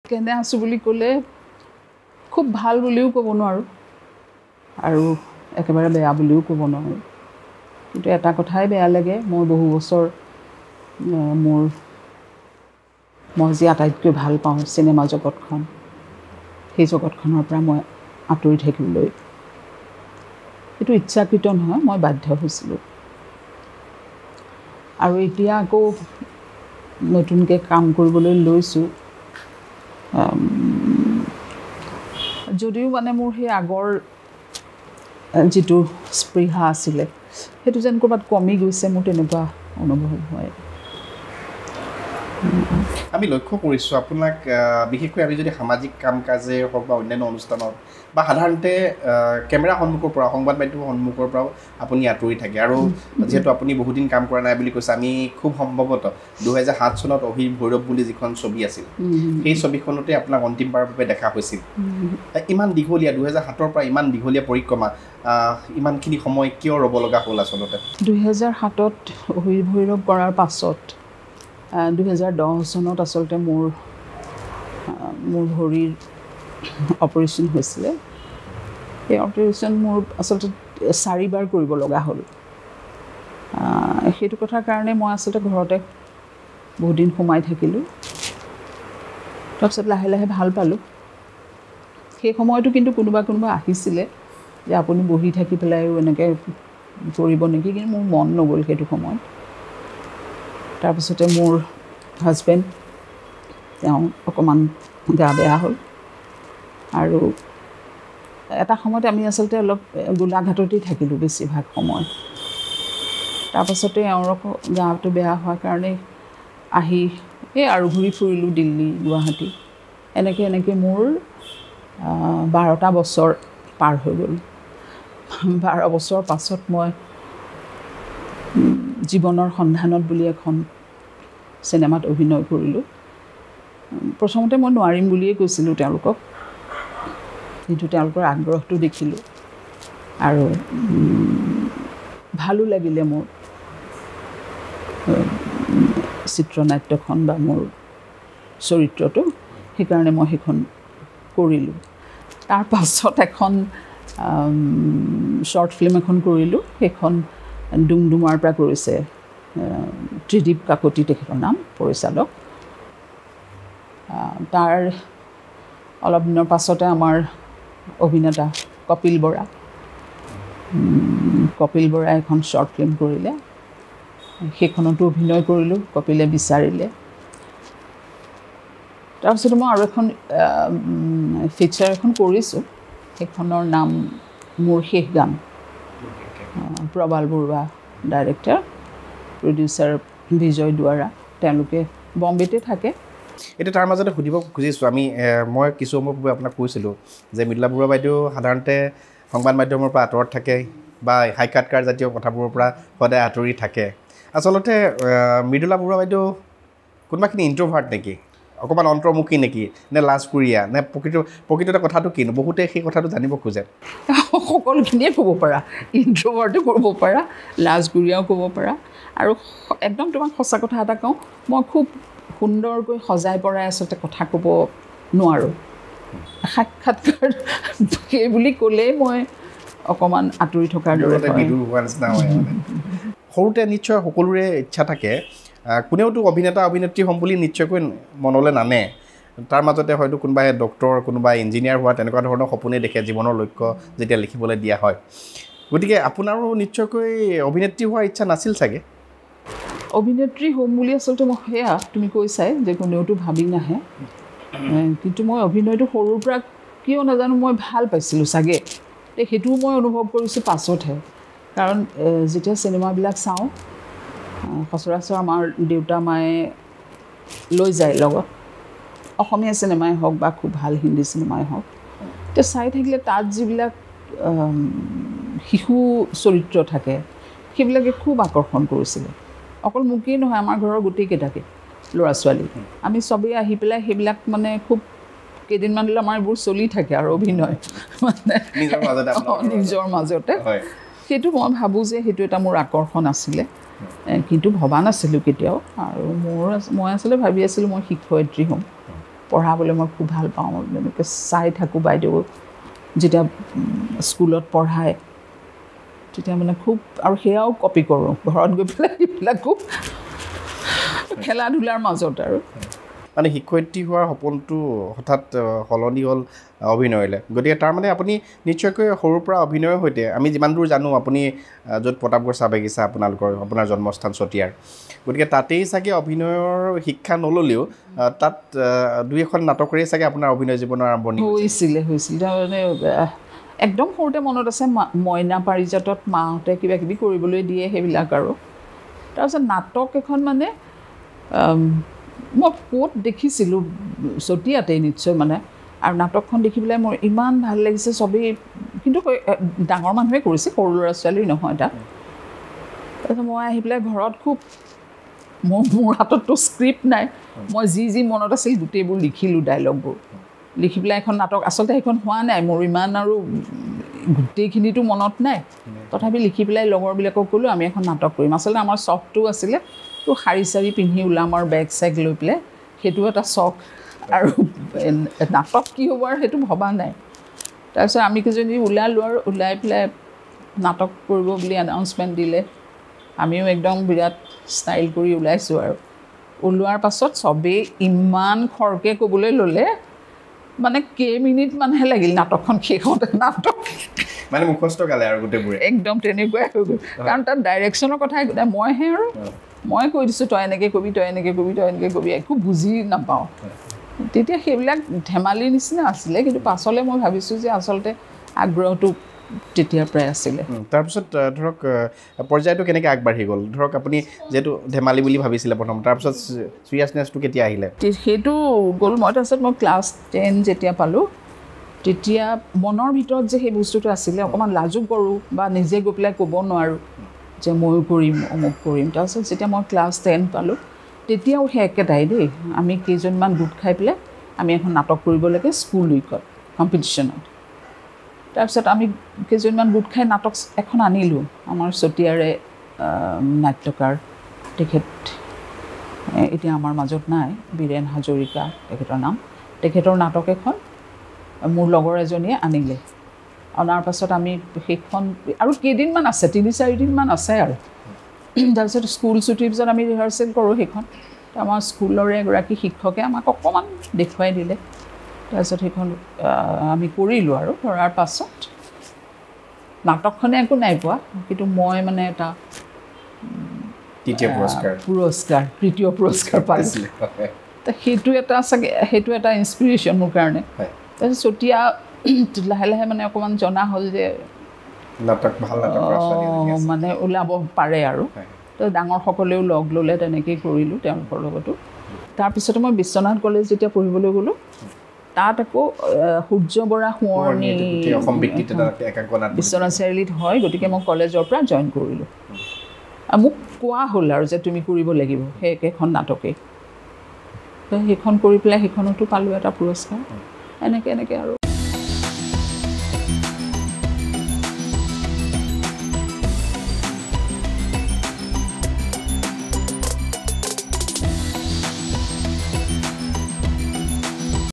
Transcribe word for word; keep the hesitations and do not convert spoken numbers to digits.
কেনে আছোঁ বুলি ক'লে খুব ভাল বুলিও ক'ব নোৱাৰোঁ আৰু একেবাৰে বেয়া বুলিও ক'ব নোৱাৰোঁ কিন্তু এটা কথাই বেয়া লাগে মই বহু বছৰ মোৰ মই যি আটাইতকৈ ভাল পাওঁ চিনেমা জগতখন সেই জগতখনৰ পৰা মই আঁতৰি থাকিবলৈ এইটো ইচ্ছাকৃত নহয় মই বাধ্য হৈছিলোঁ আৰু এতিয়া আকৌ নতুনকৈ কাম কৰিবলৈ লৈছোঁ যদিও মানে মোৰ সেই আগৰ যিটো স্পৃহা আছিলে সেইটো যেন ক'ৰবাত কমি গৈছে মোৰ তেনেকুৱা অনুভৱ হয় আমি লক্ষ্য কৰিছোঁ আপোনাক বিশেষকৈ আমি যদি সামাজিক কাম কাজে হওক বা অন্যান্য অনুষ্ঠানত বা সাধাৰণতে কেমেৰা সন্মুখৰ পৰা সংবাদ মাধ্যমৰ সন্মুখৰ পৰাও আপুনি আঁতৰি থাকে আৰু যিহেতু আপুনি বহুদিন কাম কৰা নাই বুলি কৈছে আমি খুব সম্ভৱতঃ দুহেজাৰ সাত চনত অহিৰ ভৈৰৱ বুলি যিখন ছবি আছিল সেই ছবিখনতে আপোনাক অন্তিমবাৰৰ বাবে দেখা হৈছিল ইমান দীঘলীয়া দুহেজাৰ সাতৰ পৰা ইমান দীঘলীয়া পৰিক্ৰমা ইমানখিনি সময় কিয় ৰ'ব লগা হ'ল আচলতে দুহেজাৰ সাতত অহিৰ ভৈৰৱ কৰাৰ পাছত দুহেজাৰ দহ চনত আচলতে মোৰ মোৰ ভৰিৰ অপাৰেশ্যন হৈছিলে সেই অপাৰেশ্যন মোৰ আচলতে চাৰিবাৰ কৰিব লগা হ'ল সেইটো কথাৰ কাৰণে মই আচলতে ঘৰতে বহুত দিন সোমাই থাকিলোঁ তাৰপিছত লাহে লাহে ভাল পালোঁ সেই সময়তো কিন্তু কোনোবা কোনোবা আহিছিলে যে আপুনি বহি থাকি পেলাইও এনেকৈ কৰিব নেকি কিন্তু মোৰ মন নগ'ল সেইটো সময়ত তাৰপিছতে মোৰ হাজবেণ্ড তেওঁ অকণমান গা বেয়া হ'ল আৰু এটা সময়ত আমি আচলতে অলপ গোলাঘাটতেই থাকিলোঁ বেছিভাগ সময় তাৰপাছতে এওঁৰ গাটো বেয়া হোৱাৰ কাৰণে আহি এই আৰু ঘূৰি ফুৰিলোঁ দিল্লী গুৱাহাটী এনেকৈ এনেকৈ মোৰ বাৰটা বছৰ পাৰ হৈ গ'ল বাৰ বছৰৰ পাছত মই জীৱনৰ সন্ধানত বুলি এখন চিনেমাত অভিনয় কৰিলোঁ প্ৰথমতে মই নোৱাৰিম বুলিয়ে কৈছিলোঁ তেওঁলোকক কিন্তু তেওঁলোকৰ আগ্ৰহটো দেখিলোঁ আৰু ভালো লাগিলে মোৰ চিত্ৰনাট্যখন বা মোৰ চৰিত্ৰটো সেইকাৰণে মই সেইখন কৰিলোঁ তাৰ পাছত এখন শ্বৰ্ট ফিল্ম এখন কৰিলোঁ সেইখন ডুমডুমাৰ পৰা কৰিছে ত্ৰিদীপ কাকতি তেখেতৰ নাম পৰিচালক তাৰ অলপ দিনৰ পাছতে আমাৰ অভিনেতা কপিল বৰা কপিল বৰাই এখন শ্বৰ্ট ফিল্ম কৰিলে সেইখনতো অভিনয় কৰিলোঁ কপিলে বিচাৰিলে তাৰপিছতে মই আৰু এখন ফিচাৰ এখন কৰিছোঁ সেইখনৰ নাম মোৰ শেষ গান প্ৰবাল বৰুৱা ডাইৰেক্টৰ প্ৰডিউচাৰ বিজয় দুৱাৰা তেওঁলোকে বম্বেতে থাকে এতিয়া তাৰ মাজতে সুধিব খুজিছোঁ আমি মই কিছু সময় পূৰ্বে আপোনাক কৈছিলোঁ যে মৃদুলা বৰুৱা বাইদেউ সাধাৰণতে সংবাদ মাধ্যমৰ পৰা আঁতৰত থাকে বা সাক্ষাৎকাৰ জাতীয় কথাবোৰৰ পৰা সদায় আঁতৰি থাকে আচলতে মৃদুলা বৰুৱা বাইদেউ কোনোবাখিনি ইণ্ট্ৰভাৰ্ট নেকি অকণমান অন্তৰ্মুখী নেকি নে লাজকুৰীয়া নে প্ৰকৃত প্ৰকৃততে কথাটো কিনো বহুতে সেই কথাটো জানিব খোজে সকলোখিনিয়ে ক'ব পাৰা ইণ্ট্ৰভাৰ্টো কৰিব পাৰা লাজকুৰীয়াও ক'ব পাৰা আৰু একদম তোমাক সঁচা কথা এটা কওঁ মই খুব সুন্দৰকৈ সজাই পৰাই আচলতে কথা ক'ব নোৱাৰোঁ সাক্ষাৎকাৰ সেই বুলি ক'লেই মই অকণমান আঁতৰি থকাৰ দৰে সৰুতে নিশ্চয় সকলোৰে ইচ্ছা থাকে কোনেওতো অভিনেতা অভিনেত্ৰী হ'ম বুলি নিশ্চয়কৈ মনলৈ নানে তাৰ মাজতে হয়তো কোনোবাই ডক্টৰ কোনোবাই ইঞ্জিনিয়াৰ হোৱা তেনেকুৱা ধৰণৰ সপোনে দেখে জীৱনৰ লক্ষ্য যেতিয়া লিখিবলৈ দিয়া হয় গতিকে আপোনাৰো নিশ্চয়কৈ অভিনেত্ৰী হোৱাৰ ইচ্ছা নাছিল চাগে অভিনেত্ৰী হ'ম বুলি আচলতে মই সেয়া তুমি কৈছাই যে কোনেওতো ভাবি নাহে কিন্তু মই অভিনয়টো সৰুৰ পৰা কিয় নাজানো মই ভাল পাইছিলোঁ চাগে সেইটোও মই অনুভৱ কৰিছোঁ পাছতহে কাৰণ যেতিয়া চিনেমাবিলাক চাওঁ সচৰাচৰ আমাৰ দেউতা মায়ে লৈ যায় লগত অসমীয়া চিনেমাই হওক বা খুব ভাল হিন্দী চিনেমাই হওক এতিয়া চাই থাকিলে তাত যিবিলাক শিশু চৰিত্ৰ থাকে সেইবিলাকে খুব আকৰ্ষণ কৰিছিলে অকল মোকেই নহয় আমাৰ ঘৰৰ গোটেইকেইটাকে ল'ৰা ছোৱালী আমি চবেই আহি পেলাই সেইবিলাক মানে খুব কেইদিনমানলৈ আমাৰ এইবোৰ চলি থাকে আৰু অভিনয় মানে নিজৰ মাজতে সেইটো মই ভাবোঁ যে সেইটো এটা মোৰ আকৰ্ষণ আছিলে কিন্তু ভবা নাছিলোঁ কেতিয়াও আৰু মোৰ মই আচলতে ভাবি আছিলোঁ মই শিক্ষয়িত্ৰী হ'ম পঢ়াবলৈ মই খুব ভাল পাওঁ এনেকৈ চাই থাকোঁ বাইদেউ যেতিয়া স্কুলত পঢ়ায় তেতিয়া মানে খুব আৰু সেয়াও কপি কৰোঁ ঘৰত গৈ পেলাই সেইবিলাকো খেলা ধূলাৰ মাজত আৰু মানে শিক্ষয়িত্ৰী হোৱাৰ সপোনটো হঠাৎ সলনি হ'ল অভিনয়লৈ গতিকে তাৰমানে আপুনি নিশ্চয়কৈ সৰুৰ পৰা অভিনয়ৰ সৈতে আমি যিমান দূৰ জানো আপুনি য'ত প্ৰতাপগড় চাহ বাগিচা আপোনালোকৰ আপোনাৰ জন্মস্থান চতিয়াৰ গতিকে তাতেই চাগে অভিনয়ৰ শিক্ষা নল'লেও তাত দুই এখন নাটকেৰেই চাগে আপোনাৰ অভিনয় জীৱনৰ আৰম্ভণি হৈছিলে হৈছিল তাৰমানে একদম সৰুতে মনত আছে মইনা পাৰিজাতত মাহঁতে কিবা কিবি কৰিবলৈ দিয়ে সেইবিলাক আৰু তাৰপিছত নাটক এখন মানে মই ক'ত দেখিছিলোঁ চতিয়াতেই নিশ্চয় মানে আৰু নাটকখন দেখি পেলাই মোৰ ইমান ভাল লাগিছে চবেই কিন্তু ডাঙৰ মানুহে কৰিছে সৰু ল'ৰা ছোৱালী নহয় তাত তাৰপিছত মই আহি পেলাই ঘৰত খুব মোৰ মোৰ হাতততো স্ক্ৰিপ্ট নাই মই যি যি মনত আছিল গোটেইবোৰ লিখিলোঁ ডাইলগবোৰ লিখি পেলাই এখন নাটক আচলতে সেইখন হোৱা নাই মোৰ ইমান আৰু গোটেইখিনিতো মনত নাই তথাপি লিখি পেলাই লগৰবিলাকক ক'লোঁ আমি এখন নাটক কৰিম আচলতে আমাৰ চখটো আছিলে তো শাৰী চাৰী পিন্ধি ওলাম আৰু বেগ চেগ লৈ পেলাই সেইটো এটা চখ আৰু নাটক কি হ'ব আৰু সেইটো ভবা নাই তাৰপিছত আমি কেইজনী ওলালোঁ আৰু ওলাই পেলাই নাটক কৰিব বুলি এনাউন্সমেণ্ট দিলে আমিও একদম বিৰাট ষ্টাইল কৰি ওলাইছোঁ আৰু ওলোৱাৰ পাছত চবেই ইমান খৰকৈ ক'বলৈ ল'লে মানে কেইমিনিটমানহে লাগিল নাটকখন শেষ হওঁতে নাটক মানে মুখস্থ গালে আৰু গোটেইবোৰে একদম তেনেকুৱাই হৈ গ'ল কাৰণ তাত ডাইৰেকশ্যনৰ কথাই মইহে আৰু মই কৈ দিছোঁ তই এনেকৈ কবি তই এনেকৈ কবি তই এনেকৈ কবি একো বুজি নাপাওঁ তেতিয়া সেইবিলাক ধেমালিৰ নিচিনা আছিলে কিন্তু পাছলৈ মই ভাবিছোঁ যে আচলতে আগ্ৰহটো তেতিয়াৰ পৰাই আছিলে তাৰপিছত ধৰক পৰ্যায়টো কেনেকৈ আগবাঢ়ি গ'ল ধৰক আপুনি যিহেতু ধেমালি বুলি ভাবিছিলে প্ৰথম তাৰপিছত চিৰিয়াছনেছটো কেতিয়া আহিলে সেইটো গ'ল মই তাৰপিছত মই ক্লাছ টেন যেতিয়া পালোঁ তেতিয়া মনৰ ভিতৰত যে সেই বস্তুটো আছিলে অকণমান লাজো কৰোঁ বা নিজে গৈ পেলাই ক'ব নোৱাৰোঁ যে ময়ো কৰিম অমুক কৰিম তাৰপিছত যেতিয়া মই ক্লাছ টেন পালোঁ তেতিয়াও সেই একেটাই দেই আমি কেইজনমান গোট খাই পেলাই আমি এখন নাটক কৰিব লাগে স্কুল উইকত কম্পিটিশ্যনত তাৰপিছত আমি কেইজনমান গোট খাই নাটক এখন আনিলোঁ আমাৰ চতিয়াৰে নাট্যকাৰ তেখেত এতিয়া আমাৰ মাজত নাই বীৰেণ হাজৰিকা তেখেতৰ নাম তেখেতৰ নাটক এখন মোৰ লগৰ এজনীয়ে আনিলে অনাৰ পাছত আমি সেইখন আৰু কেইদিনমান আছে তিনি চাৰিদিনমান আছে আৰু তাৰপিছত স্কুল ছুটিৰ পিছত আমি ৰিহাৰ্চেল কৰোঁ সেইখন আমাৰ স্কুলৰে এগৰাকী শিক্ষকে আমাক অকণমান দেখুৱাই দিলে তাৰপিছত সেইখন আমি কৰিলোঁ আৰু কৰাৰ পাছত নাটকখনে একো নাই পোৱা কিন্তু মই মানে এটা তৃতীয় পুৰস্কাৰ পুৰস্কাৰ তৃতীয় পুৰস্কাৰ পাইছিলোঁ তো সেইটো এটা চাগে সেইটো এটা ইনস্পিৰেশ্যন মোৰ কাৰণে তাৰপিছত চতিয়া লাহে লাহে মানে অকণমান জনা হ'ল যে নাটক ভাল নাটক মানে ওলাব পাৰে আৰু তো ডাঙৰসকলেও লগ ল'লে তেনেকেই কৰিলোঁ তেওঁলোকৰ লগতো তাৰপিছতে মই বিশ্বনাথ কলেজ যেতিয়া পঢ়িবলৈ গ'লোঁ তাত আকৌ সূৰ্য বৰা সোঁৱৰণী বিশ্বনাথ চাৰিআলিত হয় গতিকে মই কলেজৰ পৰা জইন কৰিলোঁ মোক কোৱা হ'ল আৰু যে তুমি কৰিব লাগিব সেই একেখন নাটকেই সেইখন কৰি পেলাই সেইখনতো পালোঁ এটা পুৰস্কাৰ এনেকৈ এনেকৈ আৰু